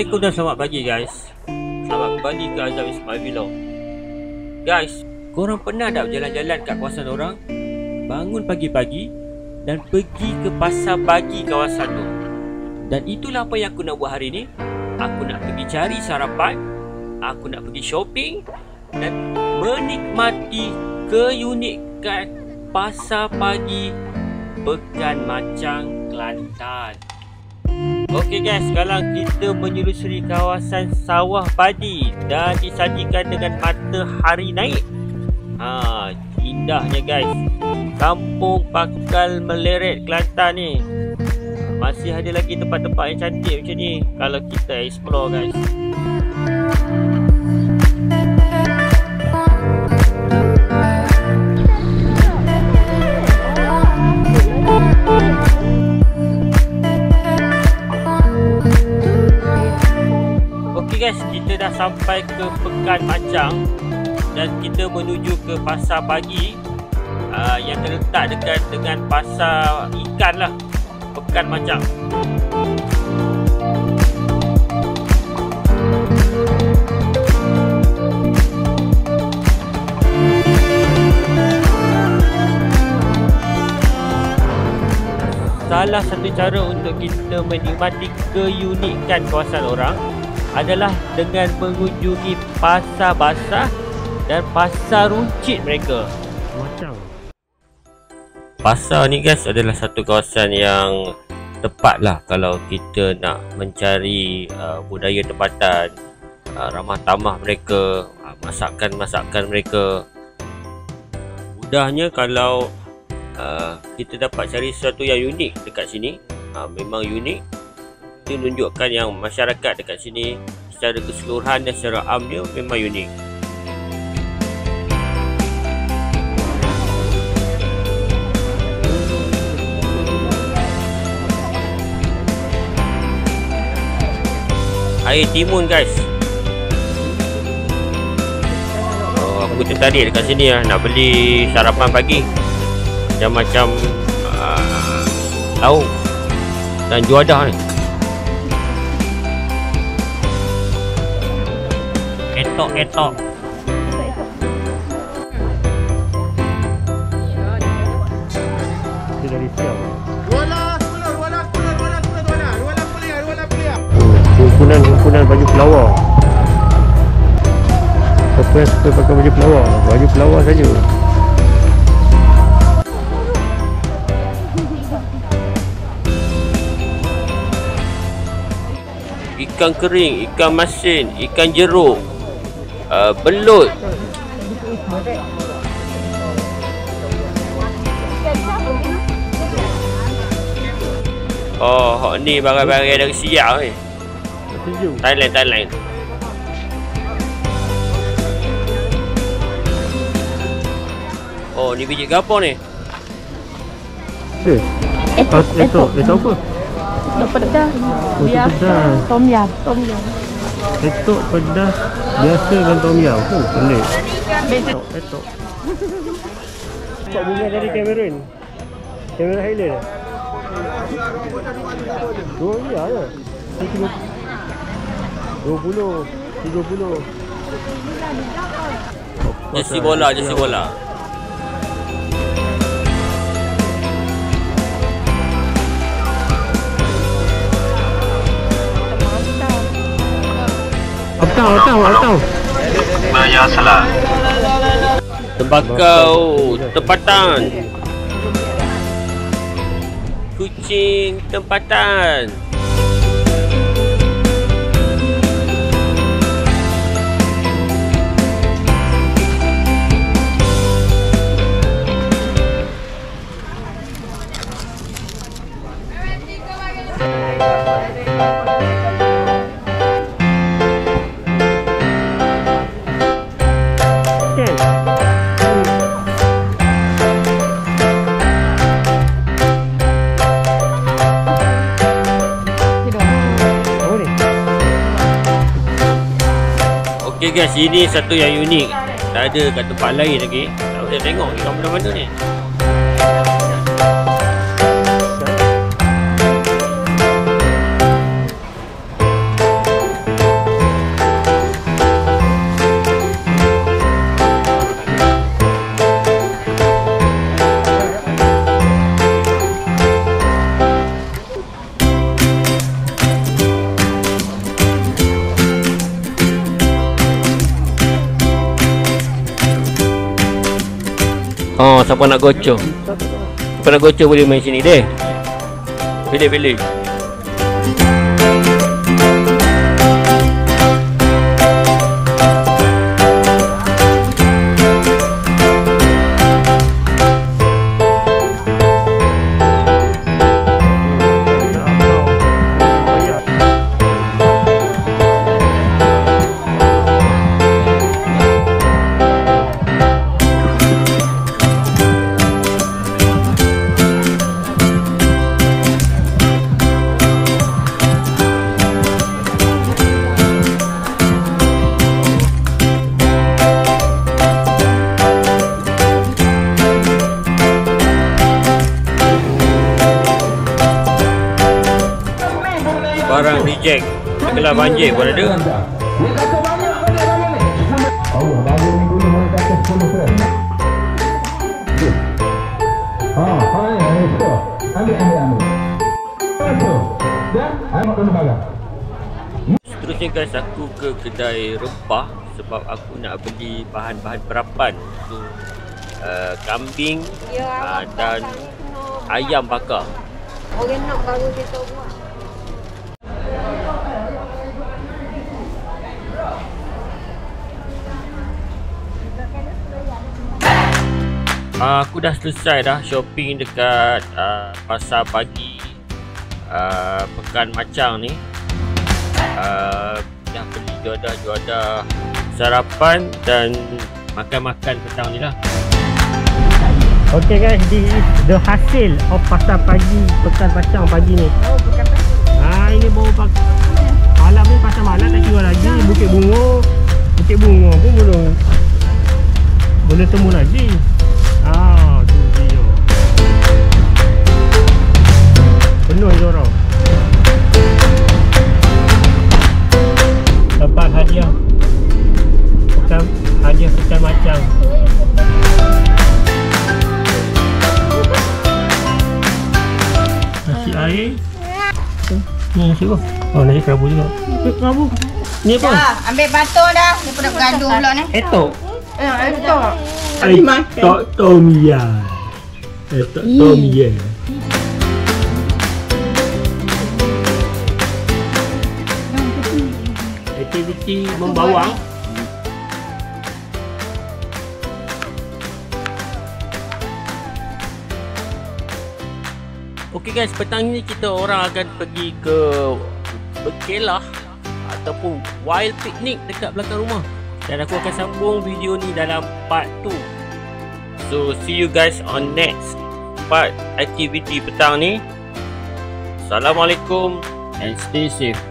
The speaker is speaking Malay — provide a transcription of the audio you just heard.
Assalamualaikum dan selamat pagi guys. Selamat kembali ke Azam Ismail Vlog. Guys, korang pernah tak berjalan-jalan kat kawasan orang, bangun pagi-pagi dan pergi ke pasar pagi kawasan tu? Dan itulah apa yang aku nak buat hari ni. Aku nak pergi cari sarapan, aku nak pergi shopping dan menikmati keunikan pasar pagi Pekan Macang, Kelantan. Okey guys, sekarang kita menyelusuri kawasan sawah padi dan disajikan dengan matahari naik. Indahnya guys. Kampung Pakal Meleret, Kelantan ni. Masih ada lagi tempat-tempat yang cantik macam ni kalau kita explore guys. Guys, kita dah sampai ke Pekan Macang dan kita menuju ke pasar pagi yang terletak dekat dengan pasar ikan lah, Pekan Macang. Salah satu cara untuk kita menikmati keunikan kawasan orang adalah dengan mengunjungi pasar basah dan pasar runcit mereka. Macam pasar ni guys adalah satu kawasan yang tepat lah kalau kita nak mencari budaya tempatan, ramah tamah mereka, masakan-masakan mereka. Mudahnya kalau kita dapat cari sesuatu yang unik dekat sini, memang unik. Itu menunjukkan yang masyarakat dekat sini secara keseluruhan dan secara amnya memang unik. Air timun guys. Aku tertarik dekat sini lah, nak beli sarapan pagi macam-macam lauk dan juadah ni. Etok. Dia dari siap. Kumpulan baju pelawar. Siapa yang suka pakai baju pelawar? Baju pelawar saja. Ikan kering, ikan masin, ikan jeruk, belut. Oh, ni barang-barang dari Siak ni. Thailand. Oh, ni biji gapo ni? Etok apa? Pedas biasa, tom yam. Etok pedas biasa dengan tom yam. Pelik. Etok. Kok bunga dari Cameron Highland. Oh iya ya. 20, 30. Jesi bola. Atau. Banyak salah. Tembakau tempatan. Kucing tempatan. Okay guys, ini satu yang unik. Tak ada kat tempat lain lagi. Tak boleh tengok kat mana-mana ni. Oh, siapa nak gocor? Siapa nak gocor boleh main sini deh. Pilih. Barang reject, segelar banjir pun ada. Seterusnya guys, aku ke kedai rempah sebab aku nak beli bahan-bahan perapan untuk kambing dan ayam bakar. Orang nak baru kita buat. Aku dah selesai dah shopping dekat pasar pagi Pekan Macang ni. Dah beli juadah sarapan dan makan-makan petang ni lah. Okay guys, this is the hasil of pasar pagi Pekan Macang pagi ni. Ini baru malam ni pasar malam tak kira lagi. Bukit Bungo pun boleh temu lagi. Tu dia. Penuh je orang. Dapat hadiah Pekan Macang. Nasi air. Ni nasi apa? Oh, nasi kerabu juga. Kerabu. Ni apa? Dah, ambil batu dah. Dia pun nak bergaduh pula ni. Etok. Etok. Etok tom yum. Etok tom yum. Aktiviti membawang. Okey guys, petang ni kita orang akan pergi ke berkelah ataupun wild picnic dekat belakang rumah. Dan aku akan sambung video ni dalam part 2. So see you guys on next part aktiviti petang ni. Assalamualaikum and stay safe.